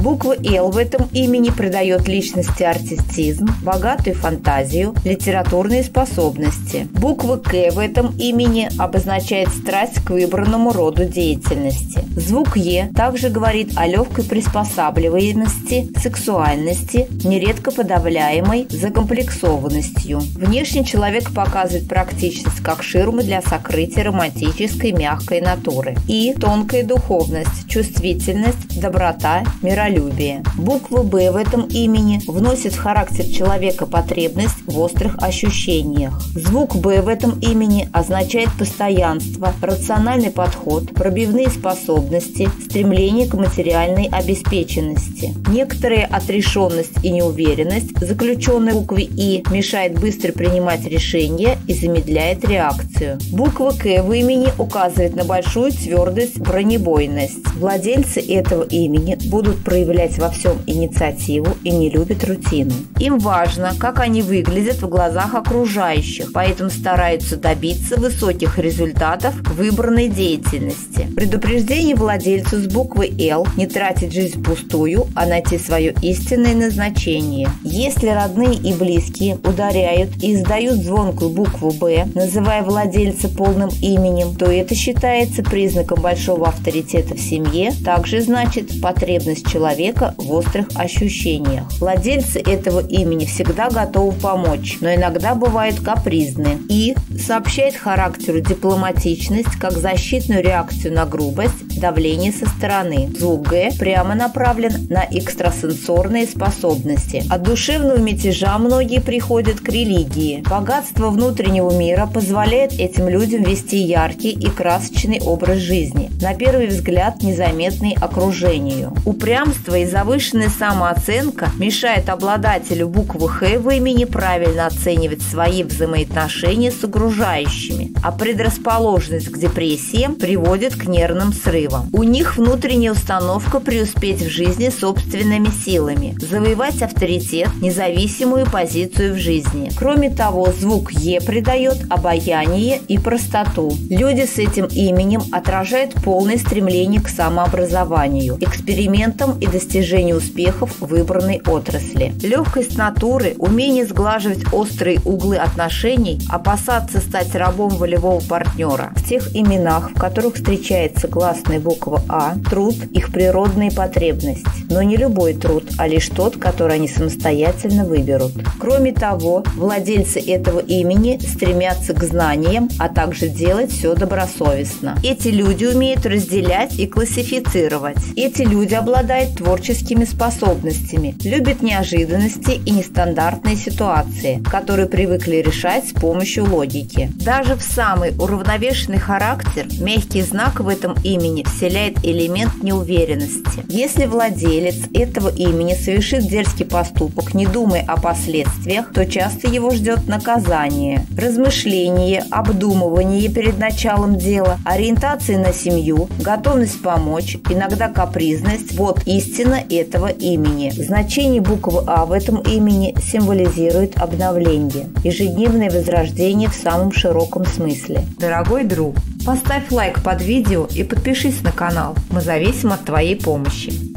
Буква «Л» в этом имени придает личности артистизм, богатую фантазию, литературные способности. Буква «К» в этом имени обозначает страсть к выбранному роду деятельности. Звук «Е» также говорит о легкой приспосабливаемости, сексуальности, нередко подавляемой закомплексованностью. Внешне человек показывает практичность как ширмы для сокрытия романтической мягкой натуры. И тонкая духовность, чувствительность, доброта, миролюбие. Буква «Б» в этом имени вносит в характер человека потребность в острых ощущениях. Звук «Б» в этом имени означает постоянство, рациональный подход, пробивные способности, стремление к материальной обеспеченности. Некоторая отрешенность и неуверенность, заключенная в букве «И», мешает быстро принимать решения и замедляет реакцию. Буква «К» в имени указывает на большую твердость, бронебойность. Владельцы этого имени будут проявлять во всем инициативу и не любят рутину. Им важно, как они выглядят в глазах окружающих, поэтому стараются добиться высоких результатов в выбранной деятельности. Предупреждение владельцу с буквой «Л» не тратить жизнь впустую, а найти свое истинное назначение. Если родные и близкие ударяют и издают звонкую букву «Б», называя владельца полным именем, то это считается признаком большого авторитета в семье, также значит потребность человека в острых ощущениях. Владельцы этого имени всегда готовы помочь, но иногда бывают капризны. И сообщает характеру дипломатичность как защитную реакцию на грубость, давление со стороны. Звук «Г» прямо направлен на экстрасенсорные способности. От душевного мятежа многие приходят к религии. Богатство внутреннего мира позволяет этим людям вести яркий и красочный образ жизни, на первый взгляд незаметный окружению. Упрямство и завышенная самооценка мешают обладателю буквы «Х» в имени правильно оценивать свои взаимоотношения с окружающими, а предрасположенность к депрессиям приводит к нервным срывам. У них внутренняя установка преуспеть в жизни собственными силами, завоевать авторитет, независимую позицию в жизни. Кроме того, звук «Е» придает обаяние и простоту. Люди с этим именем отражают полное стремление к самообразованию, экспериментам и достижению успехов в выбранной отрасли. Легкость натуры, умение сглаживать острые углы отношений, опасаться стать рабом волевого партнера. В тех именах, в которых встречается гласная буква «А», труд – их природная потребность. Но не любой труд, а лишь тот, который они самостоятельно выберут. Кроме того, владельцы этого имени стремятся к знаниям, а также делать все добросовестно. Эти люди умеют разделять и классифицировать. Эти люди обладают творческими способностями, любят неожиданности и нестандартные ситуации, которые привыкли решать с помощью логики. Даже в самый уравновешенный характер мягкий знак в этом имени вселяет элемент неуверенности. Если владелец этого имени совершит дерзкий поступок, не думая о последствиях, то часто его ждет наказание. Размышление, обдумывание перед началом дела, ориентация на семью, готовность помочь, иногда капризность – вот истина этого имени. Значение буквы «А» в этом имени символизирует обновление, ежедневное возрождение в самом широком смысле. Дорогой друг, поставь лайк под видео и подпишись на канал. Мы зависим от твоей помощи.